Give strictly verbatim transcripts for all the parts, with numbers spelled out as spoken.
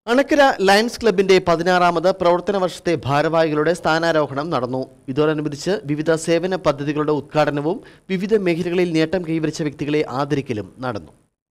Anakkara lions ക്ലബിന്റെ പതിനാറാമത് പ്രവർത്തന വർഷത്തെ ഭാരവാഹികളുടെ സ്ഥാനാരോഹണം നടന്നു. ഇതോടനുബന്ധിച്ച് വിവിധ സേവന പദ്ധതികളുടെ ഉദ്ഘാടനവും വിവിധ മേഖലകളിൽ നേട്ടം കൈവരിച്ച വ്യക്തികളെ ആദരിക്കലും നടന്നു.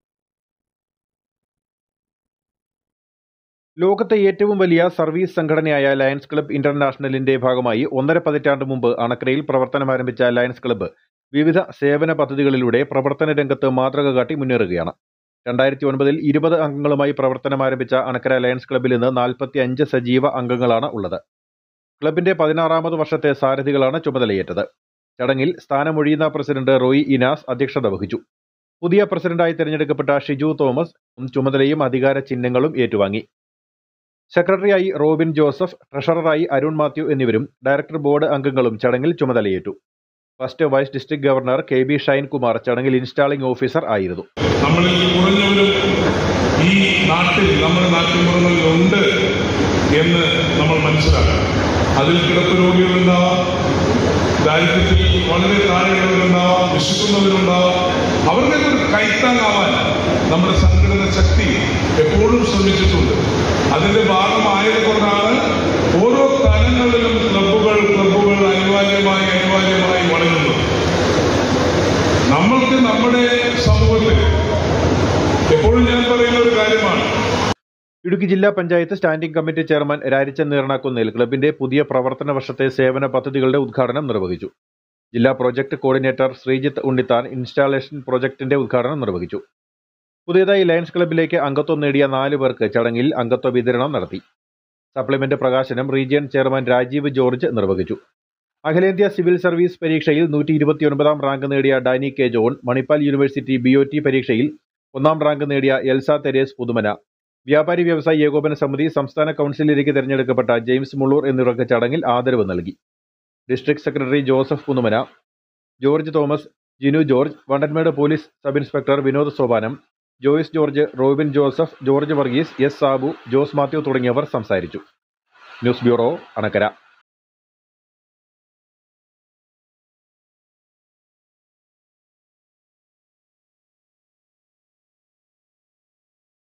ലോകത്തെ ഏറ്റവും വലിയ സർവീസ് സംഘടനയായ ലയൺസ് ക്ലബ് ഇന്റർനാഷണലിന്റെ ഭാഗമായി ഒന്നര പതിറ്റാണ്ട് മുമ്പ് അണക്കരയിൽ പ്രവർത്തനമാരംഭിച്ച ലയൺസ് ക്ലബ്ബ് വിവിധ സേവന പദ്ധതികളിലൂടെ പ്രവർത്തന രംഗത്ത് മാതൃക കാട്ടി മുന്നേറുകയാണ്. രണ്ടായിരത്തി ഒൻപതിൽ ഇരുപത് അംഗങ്ങളുമായി പ്രവർത്തനമാരംഭിച്ച അണക്കര ലയൺസ് ക്ലബ്ബിൽ നിന്ന് നാൽപ്പത്തി അഞ്ച് സജീവ അംഗങ്ങളാണ് ഉള്ളത്. ക്ലബിന്റെ പതിനാറാമത് വർഷത്തെ സാരഥികളാണ് ചുമതലയേറ്റത്. ചടങ്ങിൽ സ്ഥാനമൊഴിയുന്ന പ്രസിഡന്റ് റോയി ഇനാസ് അധ്യക്ഷത വഹിച്ചു. പുതിയ പ്രസിഡന്റായി തിരഞ്ഞെടുക്കപ്പെട്ട ഷിജു തോമസ് ചുമതലയും അധികാര ചിഹ്നങ്ങളും ഏറ്റുവാങ്ങി. സെക്രട്ടറിയായി റോബിൻ ജോസഫ്, ട്രഷററായി അരുൺ മാത്യു എന്നിവരും ഡയറക്ടർ ബോർഡ് അംഗങ്ങളും ചടങ്ങിൽ ചുമതലയേറ്റു. First vice district governor K B Shine Kumar ചടങ്ങിൽ ഇൻസ്റ്റാളിംഗ് ഓഫീസർ ആയിരുന്നു. നമ്മളിൽ കുറഞ്ഞവരും ഈ നാട്ടിൽ നമ്മുടെ നാട്ടിൻപുറങ്ങളിലുണ്ട് എന്ന് നമ്മൾ മനസ്സിലാക്കണം. അതിൽ കിടപ്പ് രോഗികളുണ്ടാവാം, ദാരിദ്ര്യത്തിൽ വളരെ താഴെയുള്ളവരുണ്ടാവാം, വിശക്കുന്നവരുണ്ടാവാം. അവരുടെ ഒരു കൈത്താങ്ങാവാൻ നമ്മുടെ സംഘടന ശക്തി എപ്പോഴും ശ്രമിച്ചിട്ടുണ്ട്. അതിന്റെ ഭാഗമായത് കൊണ്ടാണ് ഓരോ തലങ്ങളിലും ക്ലബ്ബുകൾ ക്ലബ്ബുകൾ അനിവാര്യമായി അനിവാര്യമായി വളരുന്നത്. നമ്മൾക്ക് നമ്മുടെ സമൂഹത്തിൽ എപ്പോഴും ഞാൻ പറയുന്ന ഒരു കാര്യമാണ്. ഇടുക്കി ജില്ലാ panchayat standing committee chairman Rarichan നീർണാക്കുന്നിൽ ക്ലബിന്റെ പുതിയ പ്രവർത്തന വർഷത്തെ സേവന പദ്ധതികളുടെ ഉദ്ഘാടനം നിർവഹിച്ചു. ജില്ലാ project coordinator Sreejith Unnithan installation പ്രോജക്ടിന്റെ ഉദ്ഘാടനം നിർവഹിച്ചു. പുതിയതായി ലയൺസ് ക്ലബിലേക്ക് അംഗത്വം നേടിയ നാല് പേർക്ക് ചടങ്ങിൽ അംഗത്വ വിതരണം നടത്തി. സപ്ലിമെന്റ് പ്രകാശനം റീജിയൻ ചെയർമാൻ രാജീവ് ജോർജ് നിർവഹിച്ചു. അഖിലേന്ത്യാ സിവിൽ സർവീസ് പരീക്ഷയിൽ നൂറ്റി ഇരുപത്തിയൊൻപതാം റാങ്ക് നേടിയ Dani K John, Manipal university B O T പരീക്ഷയിൽ ഒന്നാം റാങ്ക് നേടിയ എൽസ തെരേസ് പുതുമന, വ്യാപാരി വ്യവസായി ഏകോപന സമിതി സംസ്ഥാന കൗൺസിലിലേക്ക് തിരഞ്ഞെടുക്കപ്പെട്ട ജെയിംസ് മുള്ളൂർ എന്നിവർക്ക് ചടങ്ങിൽ ആദരവ് നൽകി. District secretary Joseph Puthumana, George Thomas, Jinu George, Vandanmedu police sub inspector Vinod Sopanam, Joyce George, Robin Joseph, George Varghese, S Sabu, Jose Mathew തുടങ്ങിയവർ സംസാരിച്ചു. News bureau, Anakkara.